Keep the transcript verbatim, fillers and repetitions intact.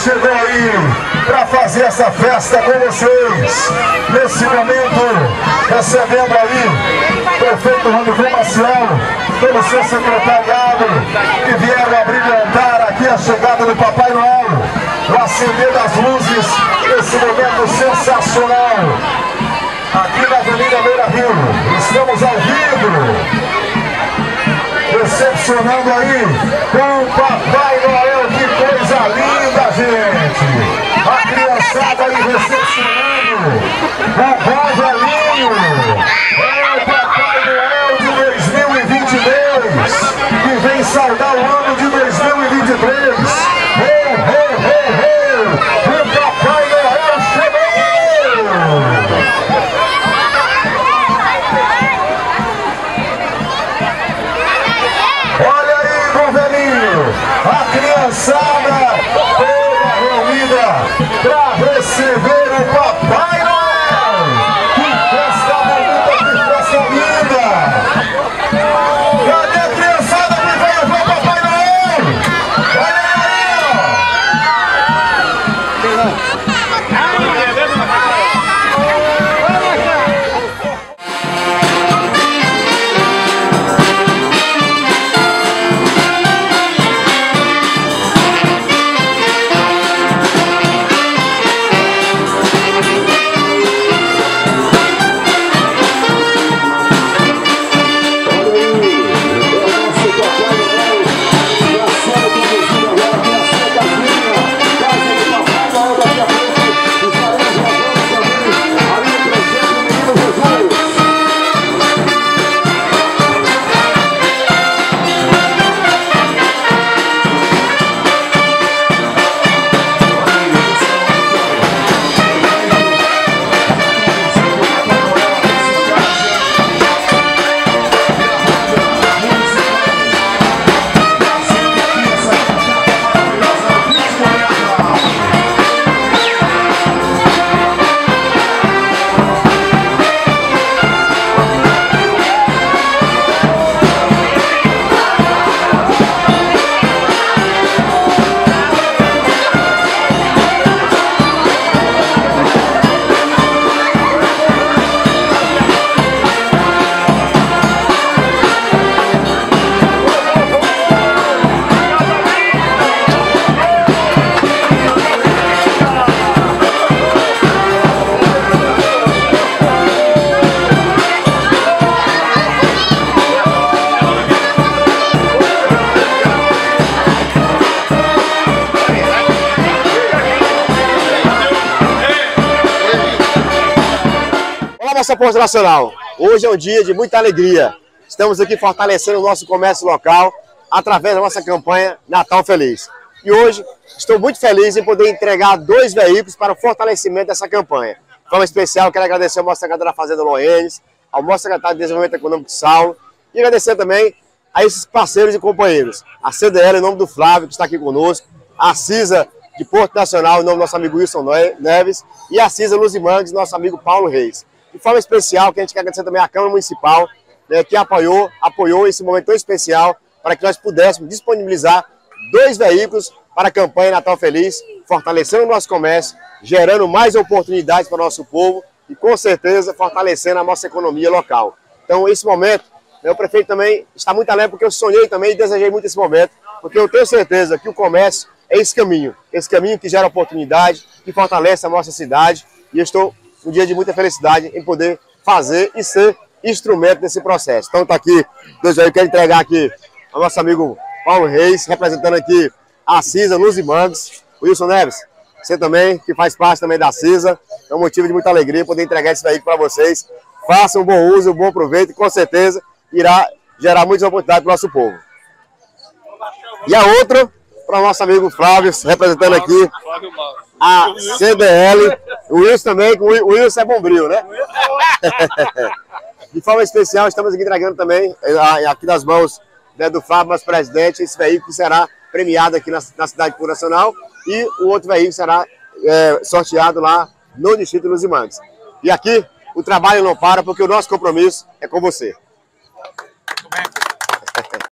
chegou aí para fazer essa festa com vocês. Nesse momento, recebendo aí o prefeito Rondivon Maciel, pelo seu secretariado, que vieram a brilhantar aqui a chegada do Papai Noel, o acender das luzes, esse momento sensacional. Aqui na Avenida Beira Rio, estamos ao vivo, recepcionando aí com o Papai Noel. Que coisa linda, gente! A criançada aí recepcionando o bom velhinho. É o Papai Noel de dois mil e vinte e dois, que vem saudar o ano de dois mil e vinte e três. Ho, ho, ho, ho! O Papai Noel chegou! Olha aí, bom velhinho, a criançada toda reunida para receber o Papai Noel. Que festa bonita, que festa linda! Cadê a criançada que vai levar o Papai Noel? Olha aí, ó! Nossa Força Nacional, hoje é um dia de muita alegria. Estamos aqui fortalecendo o nosso comércio local através da nossa campanha Natal Feliz. E hoje estou muito feliz em poder entregar dois veículos para o fortalecimento dessa campanha. De forma especial, quero agradecer ao nosso secretário da Fazenda, Loenes, ao nosso secretário de Desenvolvimento Econômico, Saulo, e agradecer também a esses parceiros e companheiros, a C D L, em nome do Flávio, que está aqui conosco, a CISA de Porto Nacional, em nome do nosso amigo Wilson Neves, e a CISA Luzimandes, nosso amigo Paulo Reis. De forma especial, que a gente quer agradecer também à Câmara Municipal, né, que apoiou, apoiou esse momento tão especial para que nós pudéssemos disponibilizar dois veículos para a campanha Natal Feliz, fortalecendo o nosso comércio, gerando mais oportunidades para o nosso povo e, com certeza, fortalecendo a nossa economia local. Então, esse momento, né, o prefeito também está muito alegre, porque eu sonhei também e desejei muito esse momento, porque eu tenho certeza que o comércio é esse caminho, esse caminho que gera oportunidade, que fortalece a nossa cidade, e eu estou um dia de muita felicidade em poder fazer e ser instrumento desse processo. Então está aqui, Deus, eu quero entregar aqui ao nosso amigo Paulo Reis, representando aqui a CISA, Luzimandes, Wilson Neves, você também, que faz parte também da CISA, é um motivo de muita alegria poder entregar esse veículo para vocês. Façam um bom uso, um bom proveito e com certeza irá gerar muitas oportunidades para o nosso povo. E a outra, para o nosso amigo Flávio, representando aqui a C D L, o Wilson também, o Wilson é bombril, né? De forma especial, estamos aqui entregando também, aqui nas mãos, né, do Flávio, nosso presidente, esse veículo que será premiado aqui na, na cidade de Porto Nacional, e o outro veículo será é, sorteado lá no Distrito Luzimandes. E aqui o trabalho não para, porque o nosso compromisso é com você.